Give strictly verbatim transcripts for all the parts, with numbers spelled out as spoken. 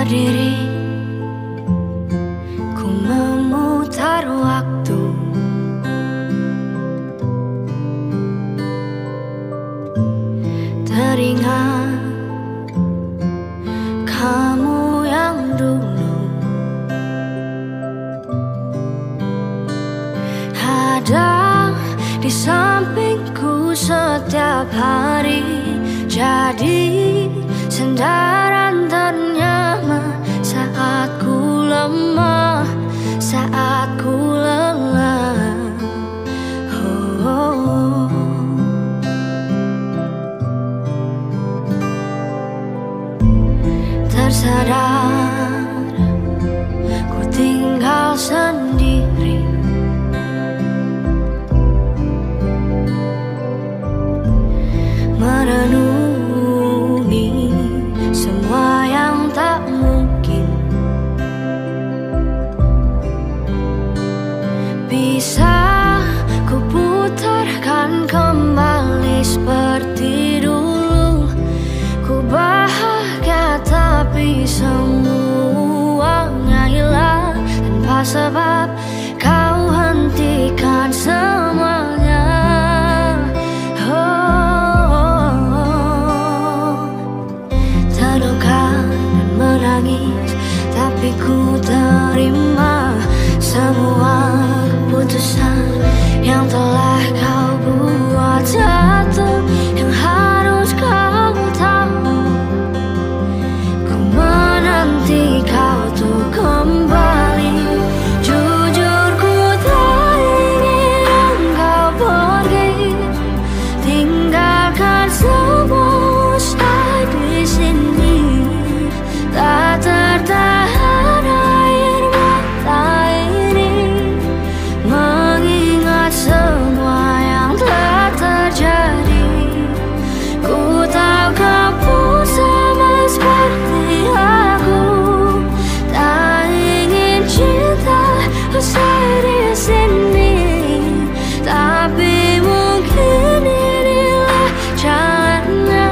diri, ku memutar waktu. Teringat kamu yang dulu ada di sampingku setiap hari, jadi sandaran ternyaman saat ku lemah, saat ku lelah. Oh, oh. Tersadar ku tinggal sendiri, merenungi semua yang tak mungkin bisa ku putarkan kembali seperti dulu. Ku bahagia tapi semuanya hilang tanpa sebab kau hentikan semuanya. Terluka dan menangis, tapi ku terima semua keputusan yang telah kau buat. Satu yang harus kau tahu, ku menanti kau tuh kembali. Jujur ku tak ingin engkau pergi, tinggalkan semua usai di sini. Tak tertahan air mata ini mengingat semua yang telah terjadi. Ku tahu kau pun sama seperti aku, tak ingin cinta usai di sini, tapi mungkin inilah jalannya.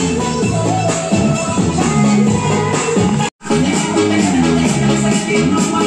Thank you.